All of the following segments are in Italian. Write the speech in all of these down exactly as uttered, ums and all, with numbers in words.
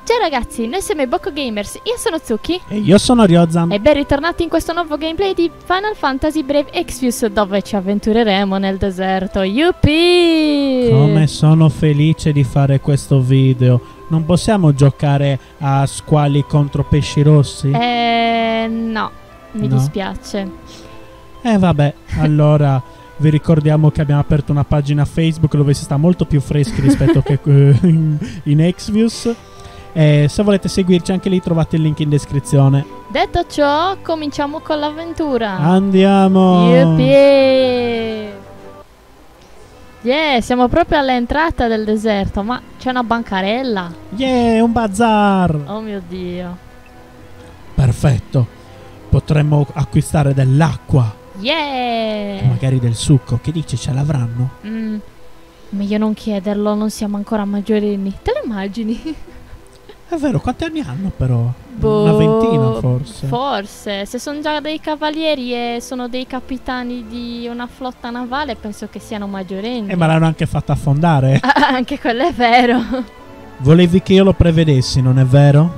Ciao ragazzi, noi siamo i Bocco Gamers, io sono Tsuki e io sono Ryozan e ben ritornati in questo nuovo gameplay di Final Fantasy Brave Exvius, dove ci avventureremo nel deserto. Yuppie! Come sono felice di fare questo video. Non possiamo giocare a squali contro pesci rossi? Eh no, mi No? dispiace. Eh vabbè, allora vi ricordiamo che abbiamo aperto una pagina Facebook dove si sta molto più freschi rispetto che eh, in, in Exvius. E se volete seguirci anche lì trovate il link in descrizione. Detto ciò, cominciamo con l'avventura. Andiamo! Yuppie! Yeah, siamo proprio all'entrata del deserto, ma c'è una bancarella. Yeah, un bazar! Oh mio Dio. Perfetto. Potremmo acquistare dell'acqua Yeah! e magari del succo. Che dici, ce l'avranno? Mm, meglio non chiederlo, non siamo ancora maggiorenni. Te lo immagini? È vero, quanti anni hanno però? Boh, Una ventina forse. Forse, se sono già dei cavalieri e sono dei capitani di una flotta navale, penso che siano maggiorenni. E me l'hanno anche fatta affondare. Ah, anche quello è vero. Volevi che io lo prevedessi, non è vero?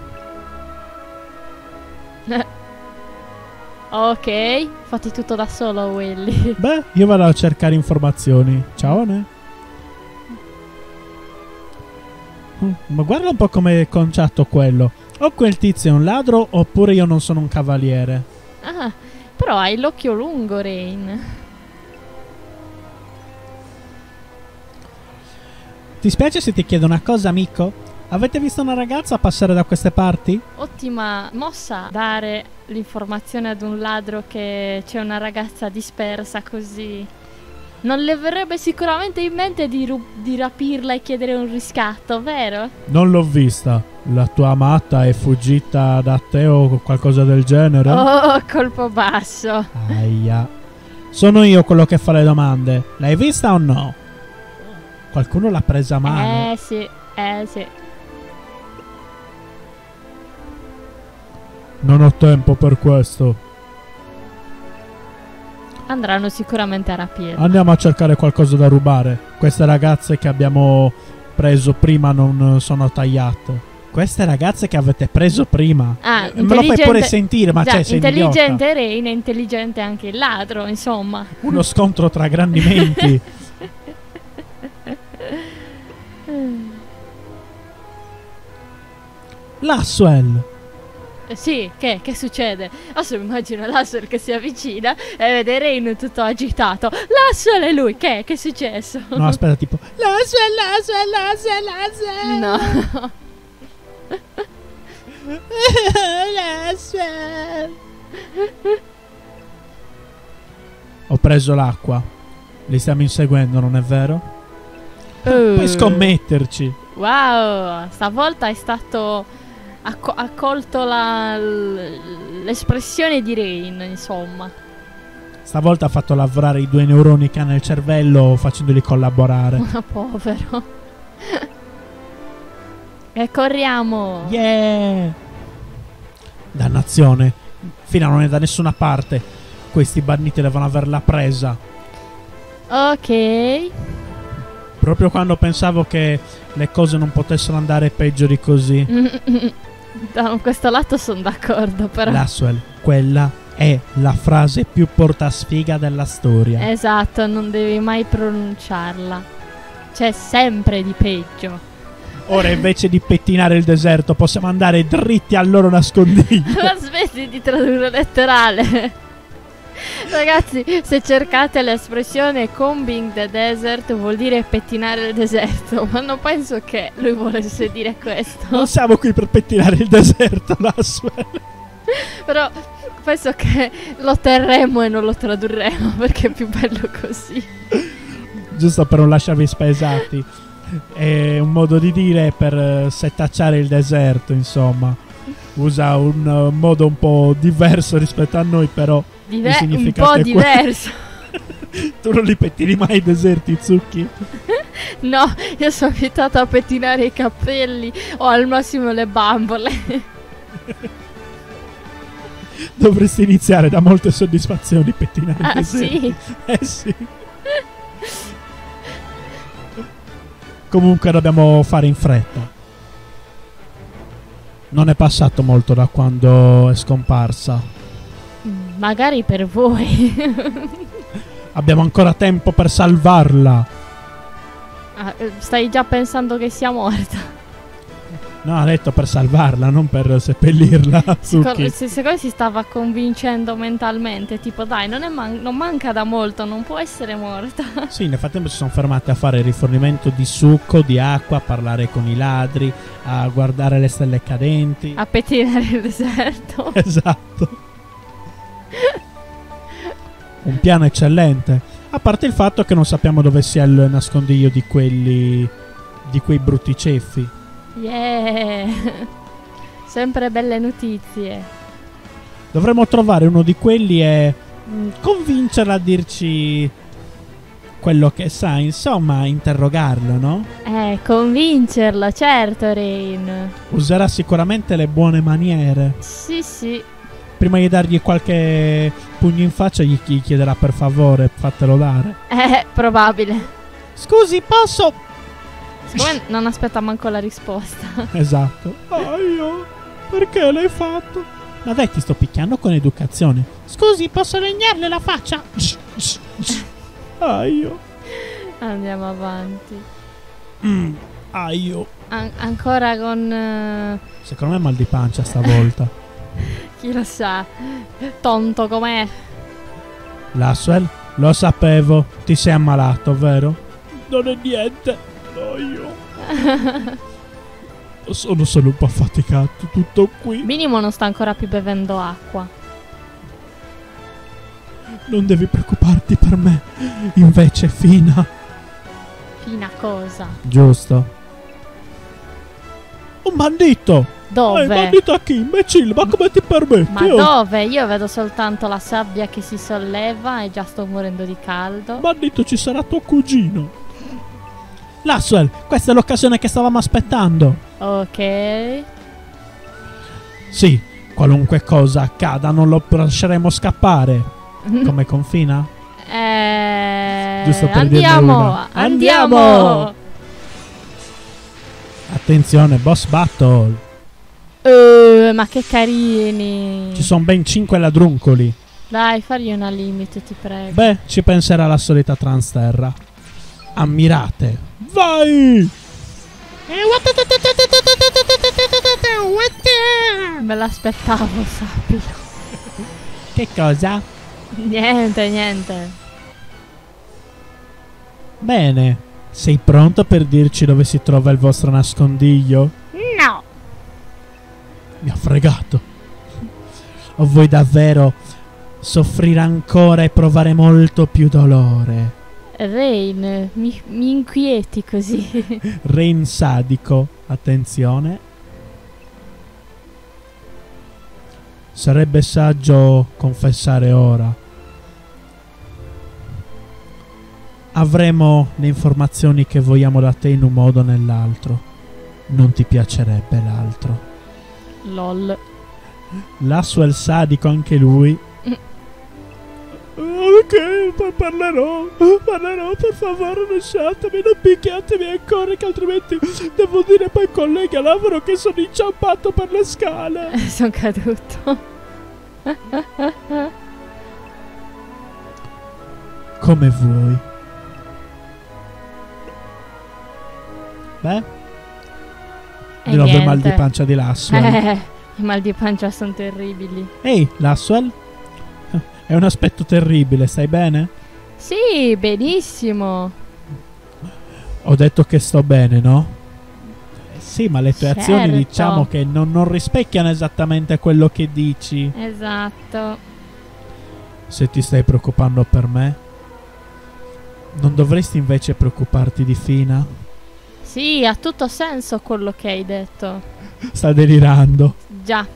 Ok, fatti tutto da solo, Willy. Beh, io vado a cercare informazioni. Ciao, ne? Mm, ma guarda un po' come è conciato quello. O quel tizio è un ladro oppure io non sono un cavaliere. Ah, però hai l'occhio lungo, Rain. Ti spiace se ti chiedo una cosa, amico? Avete visto una ragazza passare da queste parti? Ottima mossa dare l'informazione ad un ladro che c'è una ragazza dispersa così. Non le verrebbe sicuramente in mente di, di rapirla e chiedere un riscatto, vero? Non l'ho vista. La tua amata è fuggita da te o qualcosa del genere? Oh, colpo basso. Aia. Sono io quello che fa le domande. L'hai vista o no? Qualcuno l'ha presa male. Eh sì, eh sì. Non ho tempo per questo. Andranno sicuramente a rapirla. Andiamo a cercare qualcosa da rubare. Queste ragazze che abbiamo preso prima non sono tagliate. Queste ragazze che avete preso prima. Ah, eh, me lo fai pure sentire, ma già, c'è, sei intelligente idiota. Rain è intelligente anche il ladro, insomma. Uno scontro tra grandi menti. Laswell. Eh, Sì, che, che succede? Adesso mi immagino Lasswell che si avvicina e vede Rain tutto agitato. Lasswell è lui, che? Che è successo? No, aspetta, tipo Laswell, Laswell, Laswell, Laswell. No. Laswell. Ho preso l'acqua. Li stiamo inseguendo, non è vero? Uh. Puoi scommetterci. Wow, stavolta è stato acco- accolto la- l- l'espressione di Rain, insomma. Stavolta ha fatto lavorare i due neuroni che ha nel cervello facendoli collaborare. Ma povero. E corriamo. Yeah! Dannazione. Fino non è da nessuna parte. Questi banditi devono averla presa. Ok. Proprio quando pensavo che le cose non potessero andare peggio di così. Da questo lato sono d'accordo, però. Laswell, quella è la frase più portasfiga della storia. Esatto, non devi mai pronunciarla. C'è sempre di peggio. Ora invece di pettinare il deserto possiamo andare dritti al loro nascondiglio. Ma smetti di tradurre letterale. Ragazzi, se cercate l'espressione combing the desert vuol dire pettinare il deserto, ma non penso che lui volesse dire questo. Non siamo qui per pettinare il deserto, Laswell. Però penso che lo terremo e non lo tradurremo perché è più bello così. Giusto per non lasciarvi spesati. È un modo di dire per uh, setacciare il deserto, insomma. Usa un uh, modo un po' diverso rispetto a noi, però Dive- il un significato po' è quello. diverso. Tu non li pettini mai i deserti, Tsuki? No, io sono abituato a pettinare i capelli o al massimo le bambole. Dovresti iniziare da molte soddisfazioni pettinare i Ah deserti. sì? Eh sì. Comunque dobbiamo fare in fretta. Non è passato molto da quando è scomparsa. Mm, Magari per voi. Abbiamo ancora tempo per salvarla. Ah, eh, stai già pensando che sia morta. No, ha detto per salvarla, non per seppellirla. Secondo, Suki. se- secondo me si stava convincendo mentalmente. Tipo, dai, non, è man- non manca da molto, non può essere morta. Sì, nel frattempo si sono fermati a fare rifornimento di succo, di acqua, a parlare con i ladri, a guardare le stelle cadenti. A pettinare il deserto. Esatto. Un piano eccellente. A parte il fatto che non sappiamo dove sia il nascondiglio di quelli. Di quei brutti ceffi. Yeah. Sempre belle notizie. Dovremmo trovare uno di quelli e mm, convincerla a dirci quello che sa, insomma, interrogarlo, no? Eh, convincerlo, certo, Rain. Userà sicuramente le buone maniere. Sì, sì. Prima di dargli qualche pugno in faccia, gli, gli chiederà per favore, fatelo dare. Eh, probabile. Scusi, posso? Siccome non aspetta manco la risposta. Esatto. Ah, io? Perché l'hai fatto? Ma dai, ti sto picchiando con educazione. Scusi, posso legnarle la faccia? Ah, io. Andiamo avanti. Mm, ah, io. An- ancora con... eh, Secondo me è mal di pancia stavolta. chi lo sa. Tonto com'è. Laswell, lo sapevo. Ti sei ammalato, vero? Non è niente. No, io. Sono solo un po' affaticato. Tutto qui. Minimo non sta ancora più bevendo acqua. Non devi preoccuparti per me. Invece, Fina. Fina cosa? Giusto. Un bandito. Dove? Ehi, bandito a chi? Imbecille, ma come ti permetti? Ma Oh, dove? Io vedo soltanto la sabbia che si solleva e già sto morendo di caldo. bandito, ci sarà tuo cugino. Laswell, questa è l'occasione che stavamo aspettando. Ok. Sì, qualunque cosa accada non lo lasceremo scappare. Come confina? Eh, Giusto per dirne andiamo, una. andiamo. Andiamo! Attenzione, boss battle. Eh, ma che carini. Ci sono ben cinque ladruncoli. Dai, fagli una limite, ti prego. Beh, ci penserà la solita Transterra. Ammirate. Vai! Me l'aspettavo, sappilo. Che cosa? Niente, niente. Bene. Sei pronto per dirci dove si trova il vostro nascondiglio? No. Mi ha fregato. O vuoi davvero soffrire ancora e provare molto più dolore? Rain, mi, mi inquieti così. Rain sadico. Attenzione. Sarebbe saggio confessare ora. Avremo le informazioni che vogliamo da te in un modo o nell'altro. Non ti piacerebbe l'altro. Lol. Laswell sadico anche lui. Ok, poi parlerò. Parlerò, per favore, lasciatemi, non picchiatemi ancora, che altrimenti devo dire poi ai colleghi a lavoro che sono inciampato per le scale. Sono caduto. Come vuoi. Beh, E di nuovo il mal niente. di pancia di Laswell. Eh, i mal di pancia sono terribili. Ehi, Laswell? È un aspetto terribile, stai bene? Sì, benissimo. Ho detto che sto bene, no? Eh sì, ma le tue azioni Certo. diciamo che non, non rispecchiano esattamente quello che dici. Esatto. Se ti stai preoccupando per me, non dovresti invece preoccuparti di Fina? Sì, ha tutto senso quello che hai detto. Sta delirando. Già.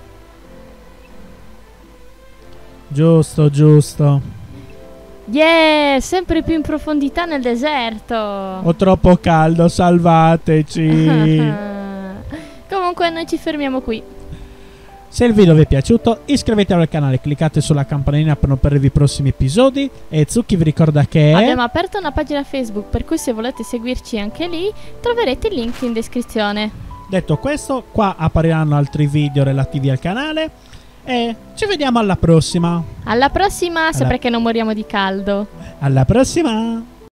Giusto, giusto. Yeah, sempre più in profondità nel deserto. Ho troppo caldo, salvateci. Comunque noi ci fermiamo qui. Se il video vi è piaciuto, iscrivetevi al canale, cliccate sulla campanellina per non perdervi i prossimi episodi. E Zucchi vi ricorda che Abbiamo aperto una pagina Facebook, per cui se volete seguirci anche lì troverete il link in descrizione. Detto questo, qua appariranno altri video relativi al canale e ci vediamo alla prossima. Alla prossima, Alla- sempre che non moriamo di caldo. Alla prossima!